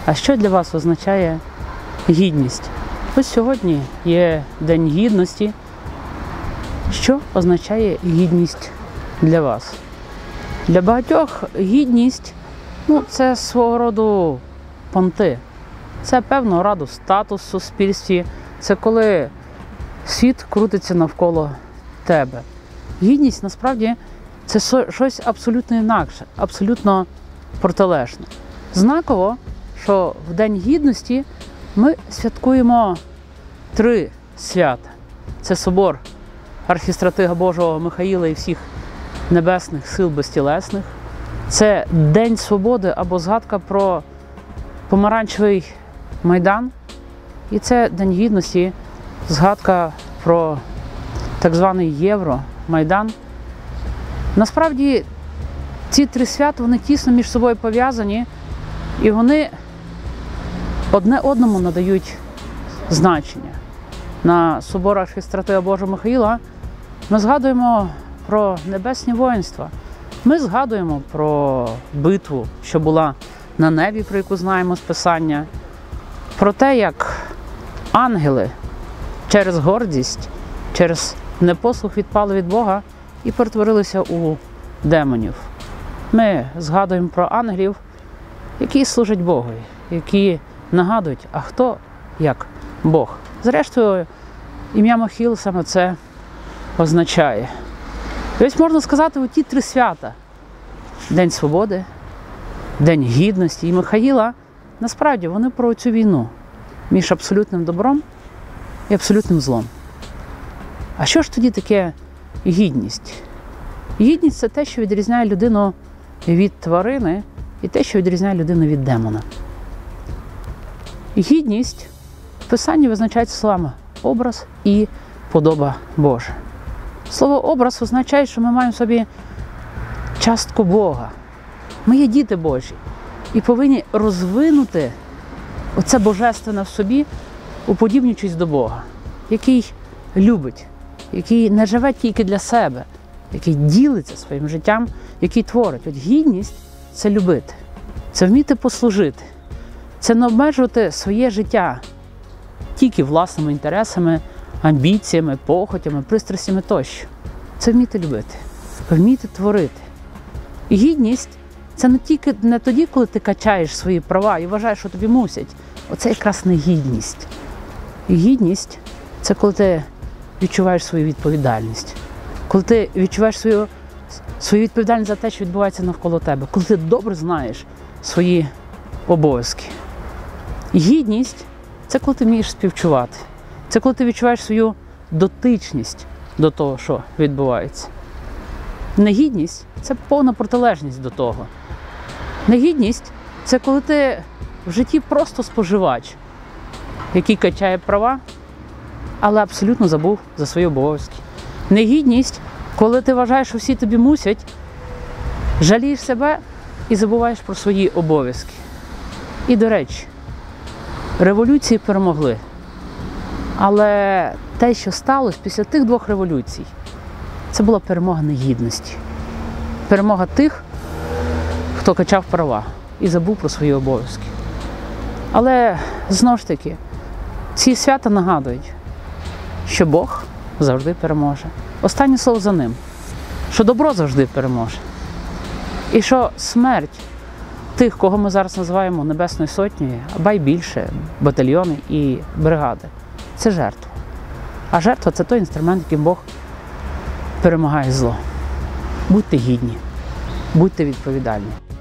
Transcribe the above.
А що для вас означає гідність? Ось сьогодні є День Гідності. Що означає гідність для вас? Для багатьох гідність – це свого роду понти. Це певного роду статус в суспільстві. Це коли світ крутиться навколо тебе. Гідність, насправді, це щось абсолютно інакше, абсолютно протилежне. Знаково, що в День Гідності ми святкуємо 3 свята. Це собор Архістратига Божого Михаїла і всіх небесних сил безтілесних. Це День Свободи або згадка про Помаранчевий Майдан. І це День Гідності, згадка про так званий Євромайдан. Насправді, ці 3 свята, вони тісно між собою пов'язані, і вони одне одному надають значення. На собор Архістратига Божого Михаїла ми згадуємо про небесні воїнства. Ми згадуємо про битву, що була на небі, про яку знаємо з Писання. Про те, як ангели через гордість, через непослух відпали від Бога і перетворилися у демонів. Ми згадуємо про ангелів, які служать Богу, які нагадують, а хто як Бог. Зрештою, ім'я Михаїл саме це означає. І ось можна сказати, ті 3 свята – День Свободи, День Гідності і Михаїла – насправді вони про цю війну між абсолютним добром і абсолютним злом. А що ж тоді таке гідність? Гідність – це те, що відрізняє людину від тварини, і те, що відрізняє людину від демона. Гідність в Писанні визначається словами «образ» і «подоба Божа». Слово «образ» означає, що ми маємо в собі частку Бога. Ми є діти Божі і повинні розвинути оце божественне в собі, уподібнюючись до Бога, який любить, який не живе тільки для себе, який ділиться своїм життям, який творить. От гідність – це любити, це вміти послужити, це не обмежувати своє життя тільки власними інтересами, амбіціями, похотями, пристрастями тощо. Це вміти любити, вміти творити. І гідність – це не тоді, коли ти качаєш свої права і вважаєш, що тобі мусять. Оце якраз не гідність. І гідність – це коли ти відчуваєш свою відповідальність. Коли ти відчуваєш свою відповідальність за те, що відбувається навколо тебе. Коли ти добре знаєш свої обов'язки. Гідність – це коли ти вмієш співчувати. Це коли ти відчуваєш свою дотичність до того, що відбувається. Негідність – це повна протилежність до того. Негідність – це коли ти в житті просто споживач, який качає права, але абсолютно забув за свої обов'язки. Негідність – коли ти вважаєш, що всі тобі мусять, жалієш себе і забуваєш про свої обов'язки. І, до речі, революції перемогли. Але те, що сталося після тих 2 революцій, це була перемога негідності. Перемога тих, хто качав права і забув про свої обов'язки. Але, знову ж таки, ці свята нагадують, що Бог завжди переможе. Останнє слово за ним, що добро завжди переможе. І що смерть тих, кого ми зараз називаємо Небесною Сотнею, або й більше, батальйони і бригади, це жертва. А жертва – це той інструмент, яким Бог перемагає зло. Будьте гідні, будьте відповідальні.